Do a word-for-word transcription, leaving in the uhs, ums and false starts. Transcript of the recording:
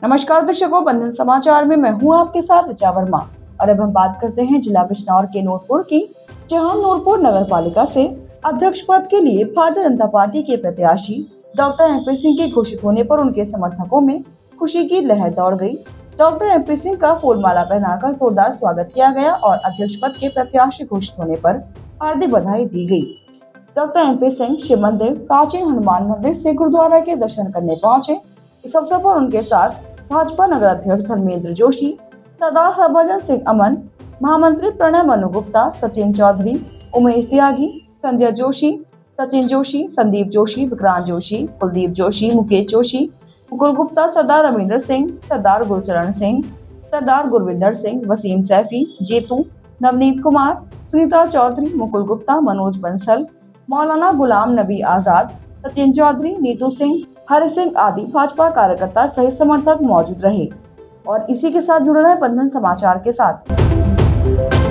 नमस्कार दर्शकों, बंधन समाचार में मैं हूं आपके साथ ऋचा वर्मा। और अब हम बात करते हैं जिला बिजनौर के नूरपुर की, जहां नूरपुर नगर पालिका से अध्यक्ष पद के लिए भारतीय जनता पार्टी के प्रत्याशी डॉक्टर एम पी सिंह के घोषित होने पर उनके समर्थकों में खुशी की लहर दौड़ गई। डॉक्टर एम पी सिंह का फूलमाला पहनाकर जोरदार स्वागत किया गया और अध्यक्ष पद के प्रत्याशी घोषित होने पर हार्दिक बधाई दी गई। Doctor M P Singh Shiv मंदिर, प्राचीन हनुमान मंदिर से गुरुद्वारा के दर्शन करने पहुंचे। इस अवसर पर उनके साथ भाजपा नगर अध्यक्ष धर्मेंद्र जोशी, सरदार हरभजन सिंह अमन, महामंत्री प्रणय मनु गुप्ता, सचिन चौधरी, उमेश त्यागी, संजय जोशी, सचिन जोशी, संदीप जोशी, विक्रांत जोशी, कुलदीप जोशी, मुकेश जोशी, मुकुल गुप्ता, सरदार रविंद्र सिंह, सरदार गुरचरण सिंह, सरदार गुरविंदर सिंह, वसीम सैफी, जेतू, नवनीत कुमार, सुनीता चौधरी, मुकुल गुप्ता, मनोज बंसल, मौलाना गुलाम नबी आजाद, सचिन चौधरी, नीतू सिंह, हरि सिंह आदि भाजपा कार्यकर्ता सहित समर्थक मौजूद रहे। और इसी के साथ जुड़े रहे बंधन समाचार के साथ।